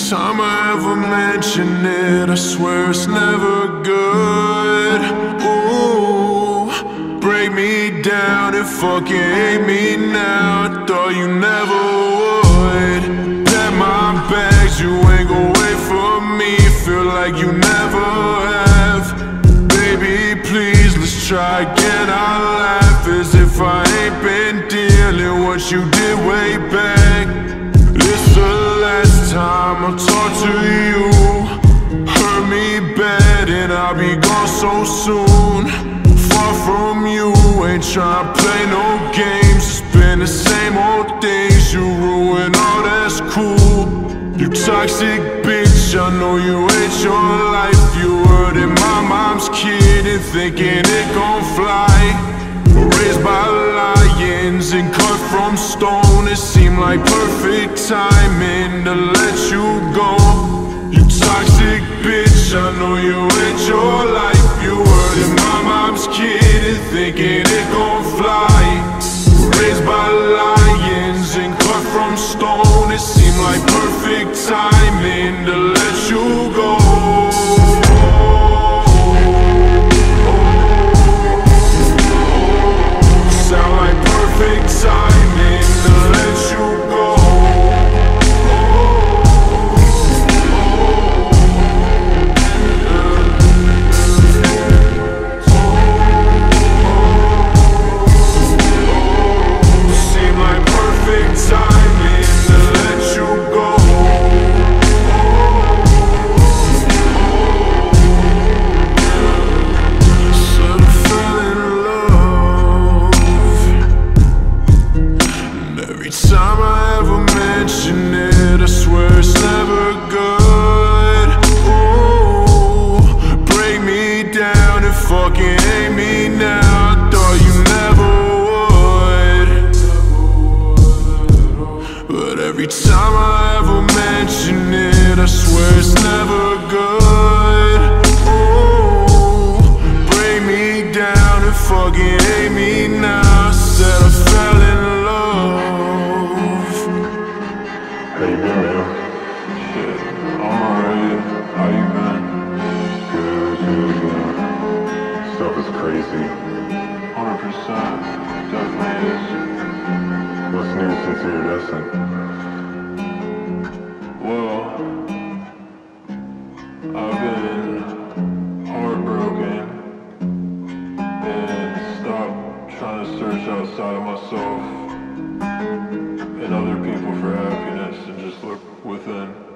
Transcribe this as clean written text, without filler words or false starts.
time I ever mention it, I swear it's never good. Ooh, break me down and fucking hate me now. I thought you never would. Pack my bags, you ain't gon' wait for me. Feel like you never have. Baby, please, let's try again. I laugh as if I ain't been dealing what you did way back. It's the last time I'll talk to you. Hurt me bad and I'll be gone so soon. Far from you, ain't tryna play no games. It's been the same old things. You ruin all that's cool. You toxic bitch, I know you hate your life. You hurting my mom's kid and thinking it gon' fly. Raised by lions and cut from stone. It seemed like perfect timing to let you go. You toxic bitch, I know you hate your life. You hurting my mom's kid and thinking it gon' fly. Raised by lions and cut from stone. It seemed like perfect timing to let you go. Sound like perfect timing to let you go. Seem like perfect timing to let you go. Said I fell in love. Every time I ever mention it, I swear it's never good. Ooh, break me down and fucking hate me now. I thought you never would. But every time I ever mention it, I swear it's never good. Ooh, break me down and fucking hate me now. Said I fell in love. How you been, man? Shit, I'm alright. How you been? Good. Stuff is crazy. 100%. Definitely is. What's new since you're distant? Well, I've been heartbroken and stopped trying to search outside of myself and other people for happiness and just look within.